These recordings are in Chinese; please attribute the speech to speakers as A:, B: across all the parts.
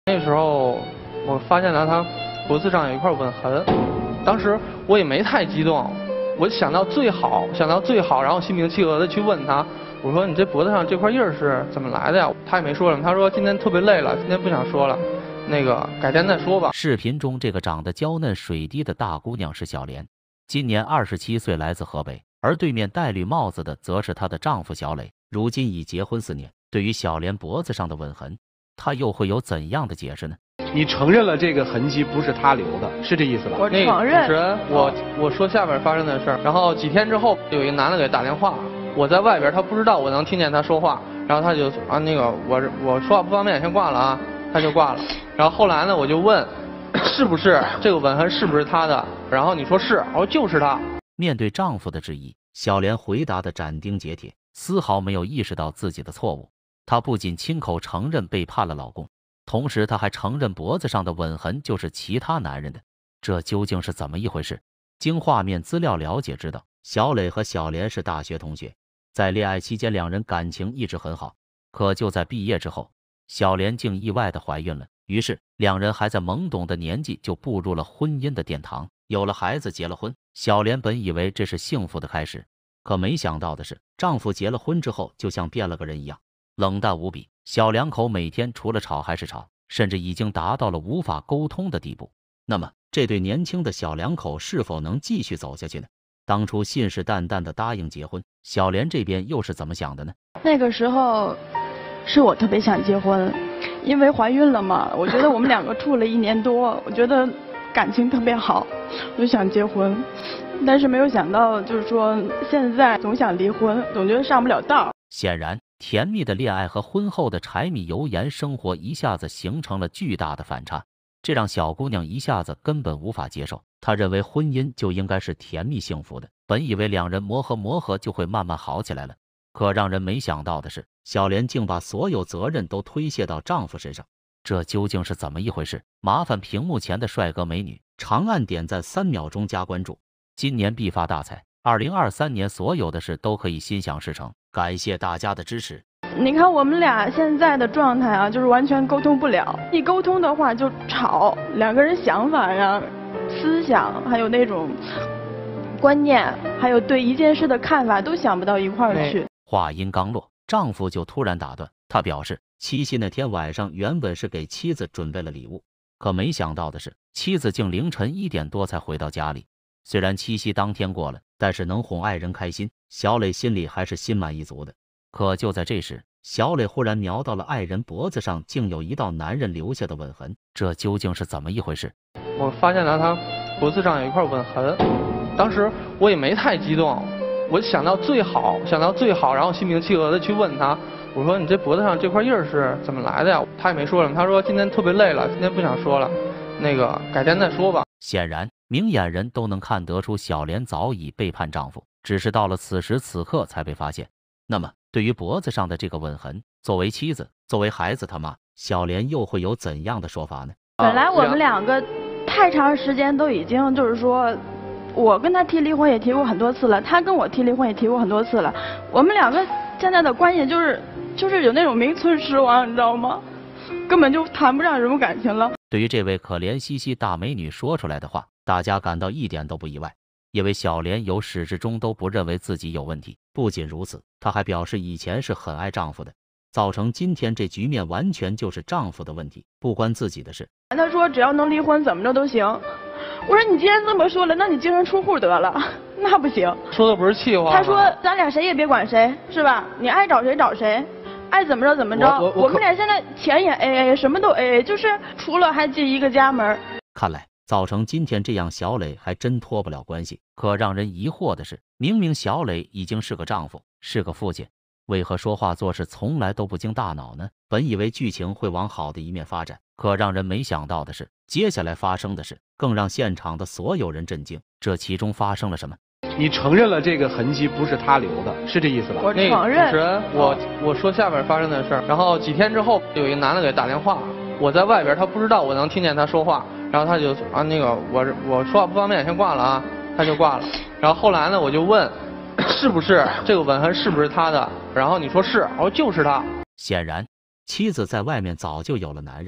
A: 那时候我发现了他脖子上有一块吻痕，当时我也没太激动，我想到最好，然后心平气和的去问他，我说你这脖子上这块印儿是怎么来的呀？他也没说什么，他说今天特别累了，今天不想说了，那个改天再说吧。
B: 视频中这个长得娇嫩水滴的大姑娘是小莲，今年27岁，来自河北，而对面戴绿帽子的则是她的丈夫小磊，如今已结婚4年。对于小莲脖子上的吻痕，她又会有怎样的解释呢？
C: 你承认了这个痕迹不是他留的，是这意思吧？
D: 我承认。
A: 主持人，我说下边发生的事儿，然后几天之后，有一个男的给打电话，我在外边，他不知道我能听见他说话，然后他就那个我说话不方便，先挂了啊，他就挂了。然后后来呢，我就问，是不是这个吻痕是不是他的？然后你说是，我说就是他。
B: 面对丈夫的质疑，小莲回答的斩钉截铁，丝毫没有意识到自己的错误。她不仅亲口承认背叛了老公，同时她还承认脖子上的吻痕就是其他男人的，这究竟是怎么一回事？经画面资料了解知道，小磊和小莲是大学同学，在恋爱期间两人感情一直很好，可就在毕业之后，小莲竟意外的怀孕了，于是两人还在懵懂的年纪就步入了婚姻的殿堂，有了孩子，结了婚。小莲本以为这是幸福的开始，可没想到的是，丈夫结了婚之后就像变了个人一样，冷淡无比。小两口每天除了吵还是吵，甚至已经达到了无法沟通的地步。那么这对年轻的小两口是否能继续走下去呢？当初信誓旦旦的答应结婚，小莲这边又是怎么想的呢？
D: 那个时候是我特别想结婚，因为怀孕了嘛，我觉得我们两个处了1年多，我觉得感情特别好，我就想结婚。但是没有想到，就是说现在总想离婚，总觉得上不了道。
B: 显然，甜蜜的恋爱和婚后的柴米油盐生活一下子形成了巨大的反差，这让小姑娘一下子根本无法接受。她认为婚姻就应该是甜蜜幸福的，本以为两人磨合就会慢慢好起来了，可让人没想到的是，小莲竟把所有责任都推卸到丈夫身上，这究竟是怎么一回事？麻烦屏幕前的帅哥美女长按点赞3秒钟加关注，今年必发大财，2023年所有的事都可以心想事成，感谢大家的支持。
D: 你看我们俩现在的状态啊，就是完全沟通不了，一沟通的话就吵，两个人想法呀、思想还有那种观念，还有对一件事的看法都想不到一块儿去。
B: 话音刚落，丈夫就突然打断，他表示七夕那天晚上原本是给妻子准备了礼物，可没想到的是，妻子竟凌晨1点多才回到家里。虽然七夕当天过了，但是能哄爱人开心，小磊心里还是心满意足的。可就在这时，小磊忽然瞄到了爱人脖子上竟有一道男人留下的吻痕，这究竟是怎么一回事？
A: 我发现了他脖子上有一块吻痕，当时我也没太激动，我想到最好，然后心平气和的去问他，我说你这脖子上这块印儿是怎么来的呀？他也没说什么，他说今天特别累了，今天不想说了，那个改天再说吧。
B: 显然，明眼人都能看得出小莲早已背叛丈夫，只是到了此时此刻才被发现。那么，对于脖子上的这个吻痕，作为妻子，作为孩子他妈，小莲又会有怎样的说法呢？
D: 本来我们两个太长时间都已经就是说，我跟他提离婚也提过很多次了，他跟我提离婚也提过很多次了，我们两个现在的关系就是有那种名存实亡，你知道吗？根本就谈不上什么感情了。
B: 对于这位可怜兮兮大美女说出来的话，大家感到一点都不意外，因为小莲由始至终都不认为自己有问题。不仅如此，她还表示以前是很爱丈夫的，造成今天这局面完全就是丈夫的问题，不关自己的事。
D: 他说只要能离婚怎么着都行。我说你既然这么说了，那你净身出户得了，那不行。
A: 说的不是气话。
D: 他说咱俩谁也别管谁，是吧？你爱找谁找谁，爱怎么着怎么着。我们俩现在钱也 AA， 什么都 AA， 就是除了还进一个家门。
B: 看来造成今天这样，小磊还真脱不了关系。可让人疑惑的是，明明小磊已经是个丈夫，是个父亲，为何说话做事从来都不经大脑呢？本以为剧情会往好的一面发展，可让人没想到的是，接下来发生的事更让现场的所有人震惊。这其中发生了什么？
C: 你承认了这个痕迹不是他留的，是这意思吧？
D: 我承认。
A: 主持人，我说下边发生的事儿，然后几天之后，有一个男的给打电话，我在外边，他不知道我能听见他说话，然后他就那个我说话不方便，先挂了啊，他就挂了。然后后来呢，我就问，是不是这个吻痕是不是他的？然后你说是，我说就是他。
B: 显然，妻子在外面早就有了男人，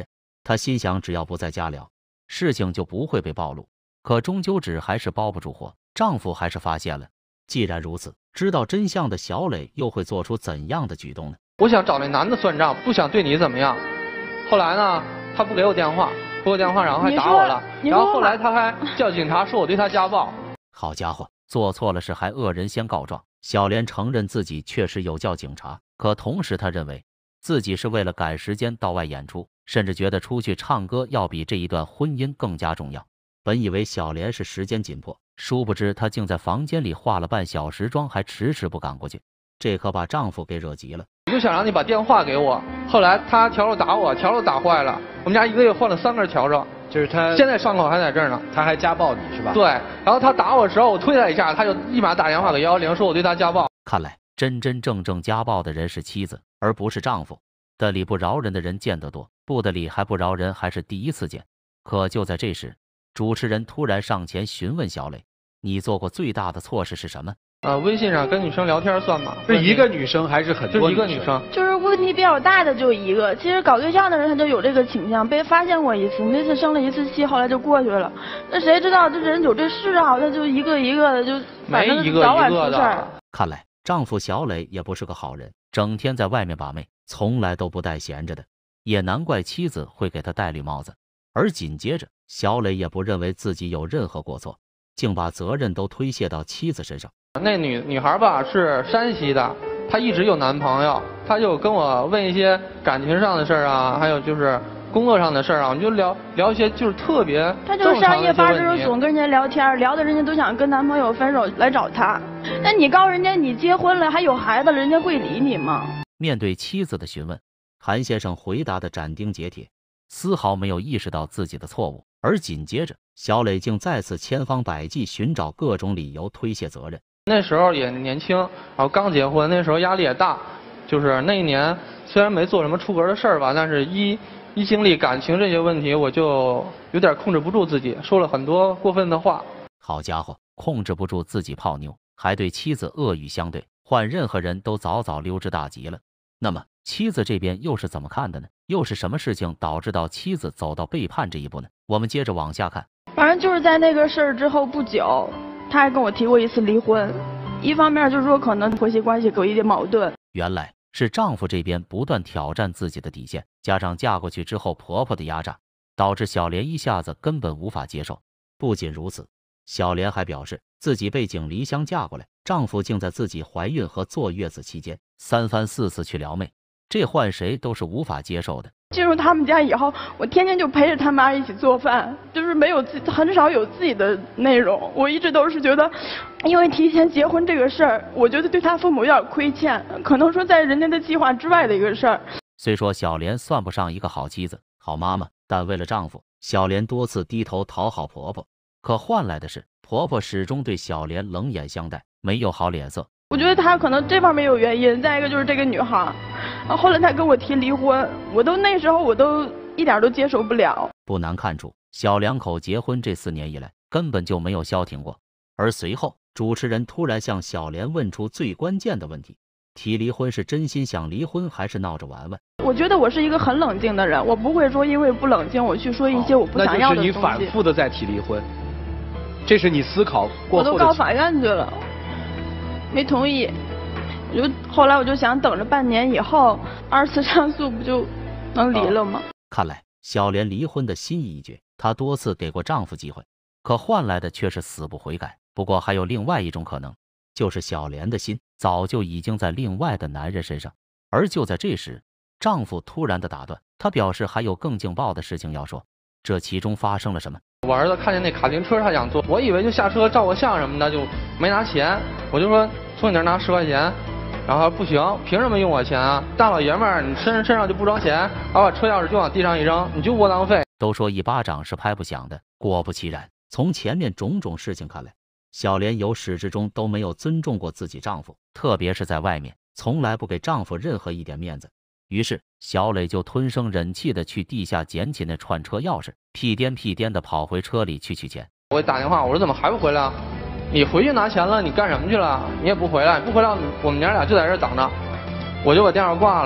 B: 她心想，只要不在家聊，事情就不会被暴露。可终究纸还是包不住火，丈夫还是发现了。既然如此，知道真相的小磊又会做出怎样的举动呢？
A: 我想找那男的算账，不想对你怎么样。后来呢，他不给我电话，然后还打我了。然后后来他还叫警察说我对他家暴。
B: 好家伙，做错了事还恶人先告状。小莲承认自己确实有叫警察，可同时她认为自己是为了赶时间到外演出，甚至觉得出去唱歌要比这一段婚姻更加重要。本以为小莲是时间紧迫，殊不知她竟在房间里化了半小时妆，还迟迟不赶过去，这可把丈夫给惹急了。
A: 我就想让你把电话给我。后来他笤帚打我，笤帚打坏了，我们家1个月换了3根笤帚，
C: 就是他
A: 现在伤口还在这儿呢。
C: 他还家暴你是吧？
A: 对，然后他打我的时候，我推他一下，他就立马打电话给110，说我对他家暴。
B: 看来真正家暴的人是妻子，而不是丈夫。得理不饶人的人见得多，不得理还不饶人还是第一次见。可就在这时，主持人突然上前询问小磊：“你做过最大的错事是什么？”
A: 微信上跟女生聊天算吗？
C: 是一个女生还是很多？
A: 就一个女生。
D: 就是问题比较大的就一个。其实搞对象的人他就有这个倾向，被发现过一次，那次生了一次气，后来就过去了。那谁知道这人有这事啊？他就一个一个的，就反正早晚出事儿。
B: 看来丈夫小磊也不是个好人，整天在外面把妹，从来都不带闲着的。也难怪妻子会给他戴绿帽子。而紧接着，小磊也不认为自己有任何过错，竟把责任都推卸到妻子身上。
A: 那女孩吧是山西的，她一直有男朋友，她就跟我问一些感情上的事儿啊，还有就是工作上的事儿啊，我们就聊一些就是特别
D: 她就是上夜班的时候总跟人家聊天，聊的人家都想跟男朋友分手来找她。那你告诉人家你结婚了还有孩子了，人家会理你吗？
B: 面对妻子的询问，韩先生回答的斩钉截铁，丝毫没有意识到自己的错误。而紧接着，小磊竟再次千方百计寻找各种理由推卸责任。
A: 那时候也年轻，然后刚结婚，那时候压力也大，就是那一年虽然没做什么出格的事儿吧，但是一经历感情这些问题，我就有点控制不住自己，说了很多过分的话。
B: 好家伙，控制不住自己泡妞，还对妻子恶语相对，换任何人都早溜之大吉了。那么妻子这边又是怎么看的呢？又是什么事情导致到妻子走到背叛这一步呢？我们接着往下看。
D: 反正就是在那个事儿之后不久，他还跟我提过一次离婚。一方面就是说可能婆媳关系有一点矛盾。
B: 原来是丈夫这边不断挑战自己的底线，加上嫁过去之后婆婆的压榨，导致小莲一下子根本无法接受。不仅如此，小莲还表示自己背井离乡嫁过来，丈夫竟在自己怀孕和坐月子期间3番4次去撩妹，这换谁都是无法接受的。
D: 进入他们家以后，我天天就陪着他妈一起做饭，就是没有很少有自己的内容。我一直都是觉得，因为提前结婚这个事儿，我觉得对他父母有点亏欠，可能说在人家的计划之外的一个事儿。
B: 虽说小莲算不上一个好妻子、好妈妈，但为了丈夫，小莲多次低头讨好婆婆，可换来的是婆婆始终对小莲冷眼相待，没有好脸色。
D: 我觉得他可能这方面有原因，再一个就是这个女孩，后来他跟我提离婚，那时候我都一点都接受不了。
B: 不难看出，小两口结婚这4年以来根本就没有消停过。而随后，主持人突然向小莲问出最关键的问题：提离婚是真心想离婚，还是闹着玩玩？
D: 我觉得我是一个很冷静的人，我不会说因为不冷静我去说一些我不想要的东西。
C: 那就是你反复的在提离婚，这是你思考过后的。
D: 我都告法院去了，没同意。后来我就想等着半年以后2次上诉不就能离了吗？
B: 看来小莲离婚的心意已决，她多次给过丈夫机会，可换来的却是死不悔改。不过还有另外一种可能，就是小莲的心早就已经在另外的男人身上。而就在这时，丈夫突然的打断，他表示还有更劲爆的事情要说。这其中发生了什么？
A: 我儿子看见那卡丁车，他想坐，我以为就下车照个相什么的，就没拿钱。我就说从你那儿拿10块钱，然后他说不行，凭什么用我钱啊？大老爷们儿，你身上就不装钱，把车钥匙就往地上一扔，你就窝囊废。
B: 都说一巴掌是拍不响的，果不其然，从前面种种事情看来，小莲由始至终都没有尊重过自己丈夫，特别是在外面，从来不给丈夫任何一点面子。于是小磊就吞声忍气的去地下捡起那串车钥匙，屁颠的跑回车里去取钱。
A: 我打电话，我说怎么还不回来？你回去拿钱了，你干什么去了？你也不回来，不回来，我们娘俩就在这等着。我就把电话挂了。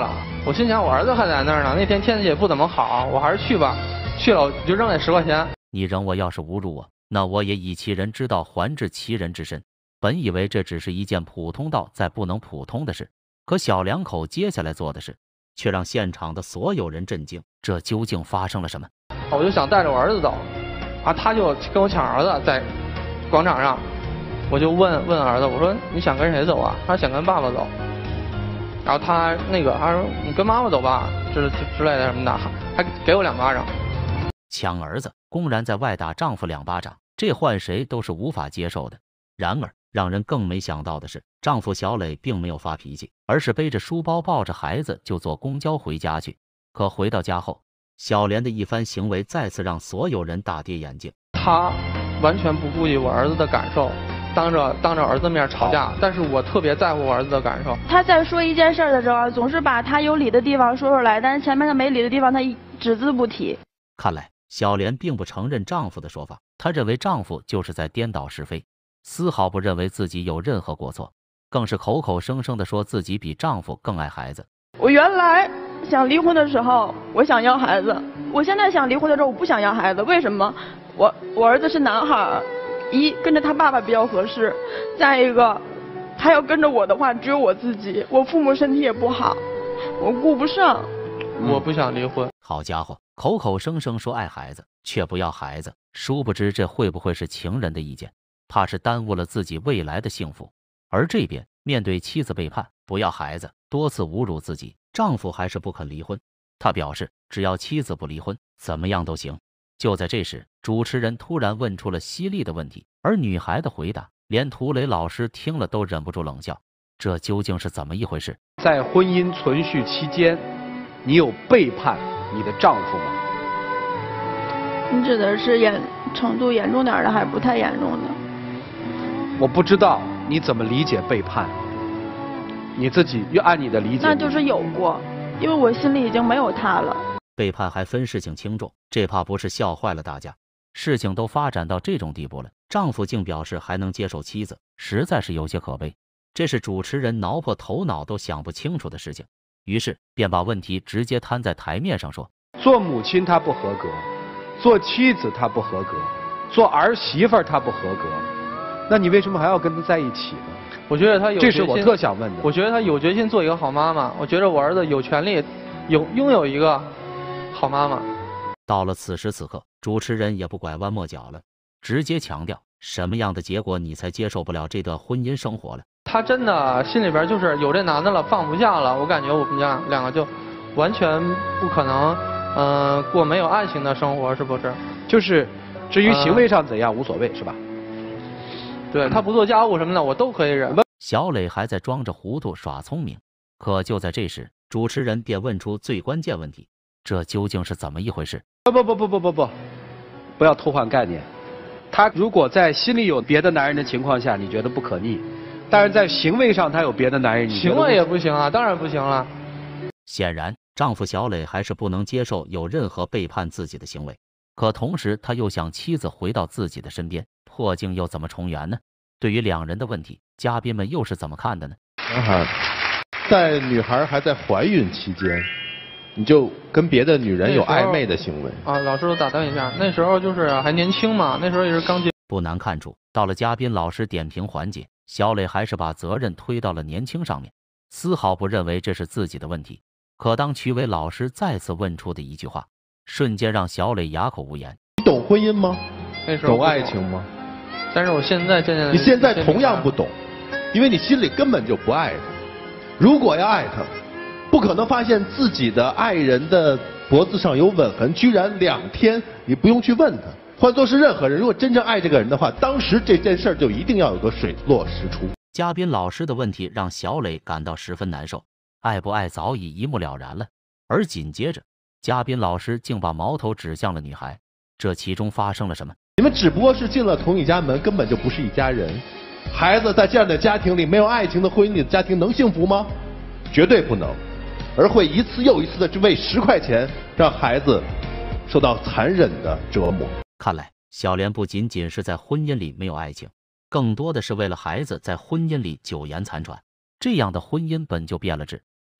A: 我心想我儿子还在那儿呢，那天天气也不怎么好，我还是去吧。去了我就扔那10块钱。
B: 你扔我，要是侮辱我，那我也以其人之道还治其人之身。本以为这只是一件普通到再不能普通的事，可小两口接下来做的事，却让现场的所有人震惊。这究竟发生了什么？
A: 我就想带着我儿子走，他就跟我抢儿子，在广场上，我就问儿子，我说你想跟谁走啊？他说想跟爸爸走。然后他说你跟妈妈走吧，之类的什么的，还给我2巴掌。
B: 抢儿子，公然在外打丈夫2巴掌，这换谁都是无法接受的。然而，让人更没想到的是，丈夫小磊并没有发脾气，而是背着书包抱着孩子就坐公交回家去。可回到家后，小莲的一番行为再次让所有人大跌眼镜。
A: 他完全不顾及我儿子的感受，当着儿子面吵架，但是我特别在乎我儿子的感受。
D: 他在说一件事的时候，总是把他有理的地方说出来，但是前面的没理的地方他只字不提。
B: 看来小莲并不承认丈夫的说法，她认为丈夫就是在颠倒是非，丝毫不认为自己有任何过错，更是口口声声地说自己比丈夫更爱孩子。
D: 我原来想离婚的时候，我想要孩子；我现在想离婚的时候，我不想要孩子。为什么？我儿子是男孩，一跟着他爸爸比较合适，再一个他要跟着我的话，只有我自己，我父母身体也不好，我顾不上。
A: 我不想离婚。
B: 好家伙，口口声声说爱孩子，却不要孩子，殊不知这会不会是情人的意见？怕是耽误了自己未来的幸福。而这边面对妻子背叛，不要孩子，多次侮辱自己，丈夫还是不肯离婚。他表示，只要妻子不离婚，怎么样都行。就在这时，主持人突然问出了犀利的问题，而女孩的回答，连涂磊老师听了都忍不住冷笑。这究竟是怎么一回事？
C: 在婚姻存续期间，你有背叛你的丈夫吗？
D: 你指的是程度严重点的，还是不太严重的？
C: 我不知道你怎么理解背叛，你自己要按你的理解。
D: 那就是有过，因为我心里已经没有他了。
B: 背叛还分事情轻重，这怕不是笑坏了大家。事情都发展到这种地步了，丈夫竟表示还能接受妻子，实在是有些可悲。这是主持人挠破头脑都想不清楚的事情，于是便把问题直接摊在台面上说：
C: 做母亲她不合格，做妻子她不合格，做儿媳妇她不合格，那你为什么还要跟她在一起呢？
A: 我觉得他有决心，
C: 这是我特想问的。
A: 我觉得他有决心做一个好妈妈。我觉得我儿子有权利拥有一个好妈妈。
B: 到了此时此刻，主持人也不拐弯抹角了，直接强调什么样的结果你才接受不了这段婚姻生活了？
A: 他真的心里边就是有这男的了，放不下了。我感觉我们家两个就完全不可能，过没有爱情的生活，是不是？
C: 就是至于行为上怎样无所谓，是吧？
A: 对，他不做家务什么的，我都可以忍。
B: 小磊还在装着糊涂耍聪明，可就在这时，主持人便问出最关键问题：这究竟是怎么一回事？
C: 不要偷换概念。他如果在心里有别的男人的情况下，你觉得不可逆，但是在行为上他有别的男人，你觉得
A: 行为也不行啊，当然不行了。
B: 显然，丈夫小磊还是不能接受有任何背叛自己的行为，可同时他又想妻子回到自己的身边，破镜又怎么重圆呢？对于两人的问题，嘉宾们又是怎么看的呢？
E: 男孩，在女孩还在怀孕期间，你就跟别的女人有暧昧的行为
A: 啊？老师，我打断一下，那时候就是还年轻嘛，那时候也是刚结。
B: 不难看出，到了嘉宾老师点评环节，小磊还是把责任推到了年轻上面，丝毫不认为这是自己的问题。可当曲伟老师再次问出的一句话，瞬间让小磊哑口无言。
E: 你懂婚姻吗？
A: 那时候
E: 懂爱情吗？
A: 但是我现在渐渐，
E: 你现在同样不懂，因为你心里根本就不爱他。如果要爱他，不可能发现自己的爱人的脖子上有吻痕，居然2天你不用去问他。换作是任何人，如果真正爱这个人的话，当时这件事就一定要有个水落石出。
B: 嘉宾老师的问题让小磊感到十分难受，爱不爱早已一目了然了。而紧接着，嘉宾老师竟把矛头指向了女孩，这其中发生了什么？
E: 你们只不过是进了同一家门，根本就不是一家人。孩子在这样的家庭里，没有爱情的婚姻里的家庭能幸福吗？绝对不能，而会一次又一次的为10块钱让孩子受到残忍的折磨。
B: 看来小莲不仅仅是在婚姻里没有爱情，更多的是为了孩子在婚姻里苟延残喘。这样的婚姻本就变了质。接着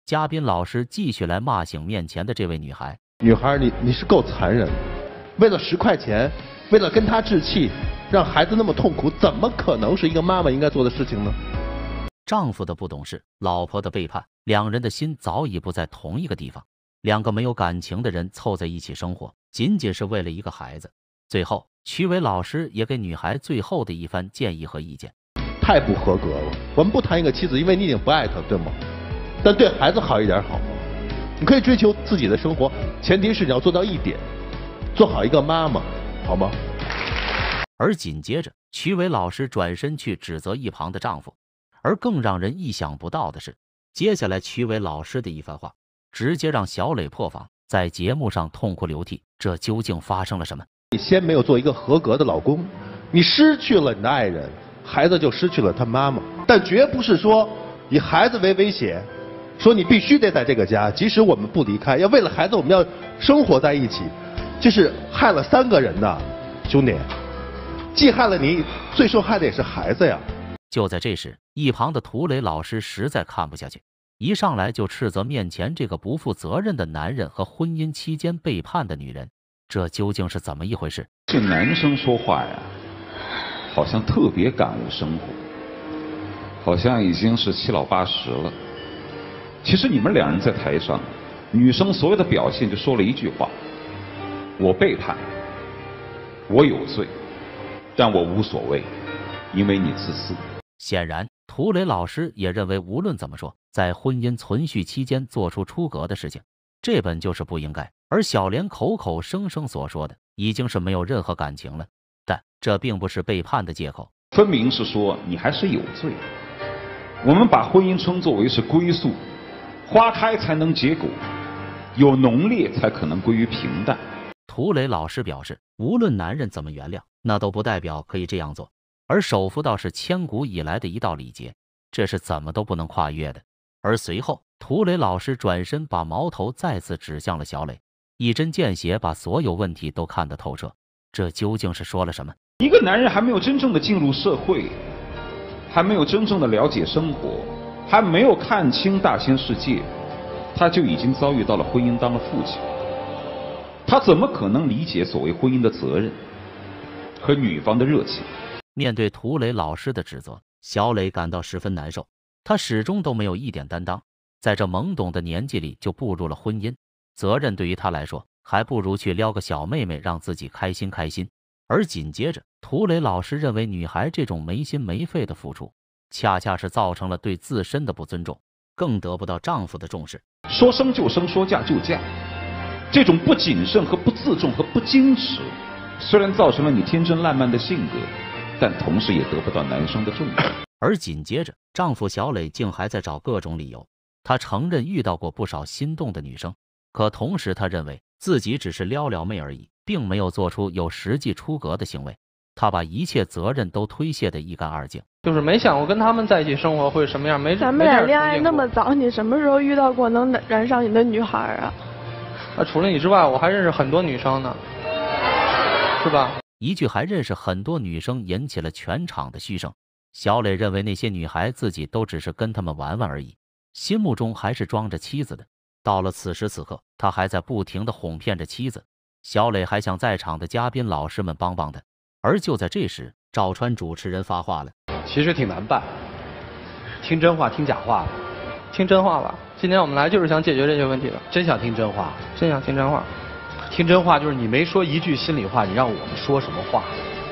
B: 嘉宾老师继续来骂醒面前的这位女孩。
E: 女孩，你是够残忍的，为了10块钱，为了跟他置气，让孩子那么痛苦，怎么可能是一个妈妈应该做的事情呢？
B: 丈夫的不懂事，老婆的背叛，两人的心早已不在同一个地方。两个没有感情的人凑在一起生活，仅仅是为了一个孩子。最后，曲伟老师也给女孩最后的一番建议和意见。
E: 太不合格了。我们不谈一个妻子，因为你已经不爱她，对吗？但对孩子好一点好吗？你可以追求自己的生活，前提是你要做到一点，做好一个妈妈，好吗？
B: 而紧接着，曲伟老师转身去指责一旁的丈夫，而更让人意想不到的是，接下来曲伟老师的一番话，直接让小磊破防，在节目上痛哭流涕。这究竟发生了什么？
E: 你先没有做一个合格的老公，你失去了你的爱人，孩子就失去了他妈妈。但绝不是说以孩子为威胁，说你必须得在这个家，即使我们不离开，要为了孩子我们要生活在一起，这是害了3个人呐，兄弟，既害了你，最受害的也是孩子呀。
B: 就在这时，一旁的涂磊老师实在看不下去，一上来就斥责面前这个不负责任的男人和婚姻期间背叛的女人，这究竟是怎么一回事？
F: 这男生说话呀，好像特别感悟生活，好像已经是7老8十了。其实你们两人在台上，女生所有的表现就说了一句话：我背叛，我有罪，但我无所谓，因为你自私。
B: 显然，涂磊老师也认为，无论怎么说，在婚姻存续期间做出出格的事情，这本就是不应该。而小莲口口声声所说的，已经是没有任何感情了，但这并不是背叛的借口，
F: 分明是说你还是有罪。我们把婚姻称作为是归宿，花开才能结果，有浓烈才可能归于平淡。
B: 涂磊老师表示，无论男人怎么原谅，那都不代表可以这样做。而守妇道是千古以来的一道礼节，这是怎么都不能跨越的。而随后，涂磊老师转身把矛头再次指向了小磊，一针见血把所有问题都看得透彻。这究竟是说了什么？
F: 一个男人还没有真正的进入社会，还没有真正的了解生活，还没有看清大千世界，他就已经遭遇到了婚姻当了父亲。他怎么可能理解所谓婚姻的责任和女方的热情？
B: 面对涂磊老师的指责，小磊感到十分难受。他始终都没有一点担当，在这懵懂的年纪里就步入了婚姻，责任对于他来说，还不如去撩个小妹妹让自己开心开心。而紧接着，涂磊老师认为女孩这种没心没肺的付出，恰恰是造成了对自身的不尊重，更得不到丈夫的重视。
F: 说生就生，说嫁就嫁，这种不谨慎和不自重和不矜持，虽然造成了你天真烂漫的性格，但同时也得不到男生的重视。
B: 而紧接着，丈夫小磊竟还在找各种理由。他承认遇到过不少心动的女生，可同时他认为自己只是撩撩妹而已，并没有做出有实际出格的行为。他把一切责任都推卸得一干二净，
A: 就是没想过跟他们在一起生活会什么样，
D: 咱们俩恋爱那么早，你什么时候遇到过能燃上你的女孩啊？
A: 除了你之外，我还认识很多女生呢，是吧？
B: 一句还认识很多女生引起了全场的嘘声。小磊认为那些女孩自己都只是跟他们玩玩而已，心目中还是装着妻子的。到了此时此刻，他还在不停地哄骗着妻子。小磊还想在场的嘉宾老师们帮帮他。而就在这时，赵川主持人发话了：
C: 其实挺难办，听真话听假话，
A: 听真话吧。今天我们来就是想解决这些问题的。
C: 真想听真话，
A: 真想听真话。
C: 听真话就是你没说一句心里话，你让我们说什么话？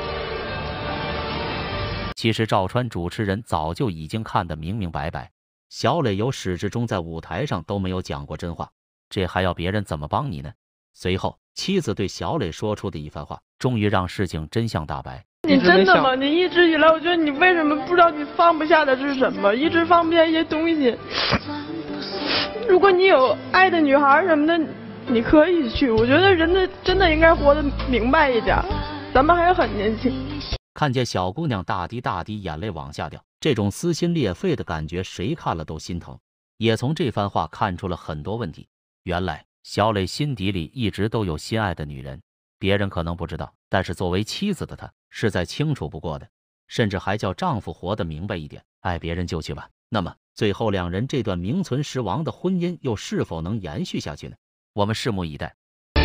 B: 其实赵川主持人早就已经看得明明白白，小磊由始至终在舞台上都没有讲过真话，这还要别人怎么帮你呢？随后，妻子对小磊说出的一番话，终于让事情真相大白。
D: 你真的吗？你一直以来，我觉得你为什么不知道你放不下的是什么？一直放不下一些东西。如果你有爱的女孩什么的，你可以去。我觉得人真的应该活得明白一点，咱们还很年轻。
B: 看见小姑娘大滴大滴眼泪往下掉，这种撕心裂肺的感觉，谁看了都心疼。也从这番话看出了很多问题。原来小磊心底里一直都有心爱的女人，别人可能不知道，但是作为妻子的她是再清楚不过的，甚至还叫丈夫活得明白一点，爱别人就去吧。 那么最后两人这段名存实亡的婚姻又是否能延续下去呢？我们拭目以待。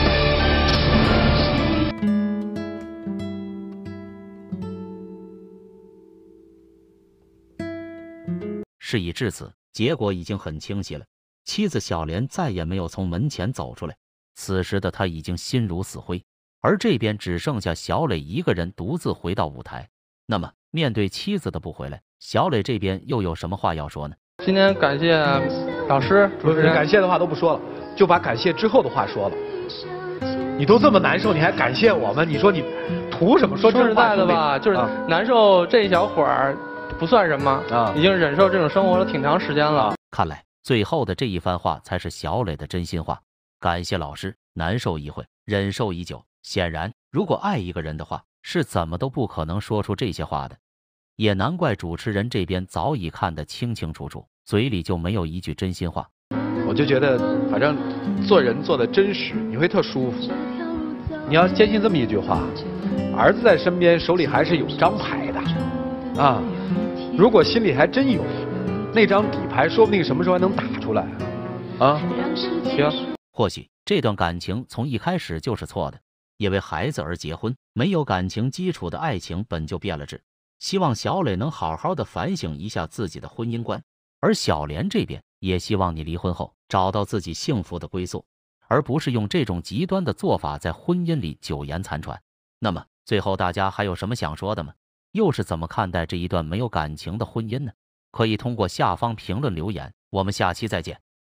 B: 事已至此，结果已经很清晰了。妻子小莲再也没有从门前走出来，此时的她已经心如死灰，而这边只剩下小磊一个人独自回到舞台。那么面对妻子的不回来，小磊这边又有什么话要说呢？
A: 今天感谢老师、主持人，
C: 感谢的话都不说了，就把感谢之后的话说了。你都这么难受，你还感谢我们？你说你图什么？说
A: 实在的吧，就是难受这一小会儿不算什么
C: 啊，
A: 已经忍受这种生活了挺长时间了。
B: 看来最后的这一番话才是小磊的真心话。感谢老师，难受一会，忍受已久。显然，如果爱一个人的话，是怎么都不可能说出这些话的。也难怪主持人这边早已看得清清楚楚，嘴里就没有一句真心话。
C: 我就觉得，反正做人做的真实，你会特舒服。你要坚信这么一句话：儿子在身边，手里还是有张牌的啊。如果心里还真有那张底牌，说不定什么时候还能打出来啊。行，
B: 或许这段感情从一开始就是错的，也为孩子而结婚，没有感情基础的爱情本就变了质。希望小磊能好好的反省一下自己的婚姻观，而小莲这边也希望你离婚后找到自己幸福的归宿，而不是用这种极端的做法在婚姻里苟延残喘。那么最后大家还有什么想说的吗？又是怎么看待这一段没有感情的婚姻呢？可以通过下方评论留言，我们下期再见。